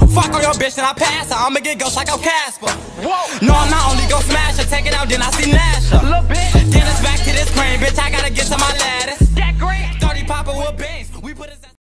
Fuck on your bitch and I pass her. I'ma get ghost like I'm Casper. No, I'm not only gon' smash her, take it out, then I see Nash her. Then it's back to this crane, bitch. I